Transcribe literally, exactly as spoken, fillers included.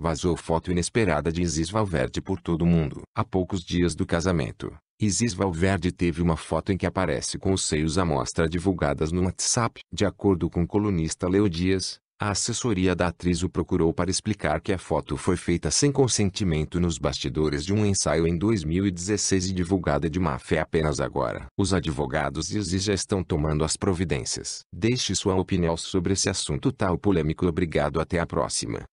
Vazou foto inesperada de Isis Valverde por todo mundo. Há poucos dias do casamento, Isis Valverde teve uma foto em que aparece com os seios à mostra divulgadas no WhatsApp. De acordo com o colunista Leo Dias, a assessoria da atriz o procurou para explicar que a foto foi feita sem consentimento nos bastidores de um ensaio em dois mil e dezesseis e divulgada de má fé apenas agora. Os advogados de Isis já estão tomando as providências. Deixe sua opinião sobre esse assunto tão polêmico. Obrigado, até a próxima.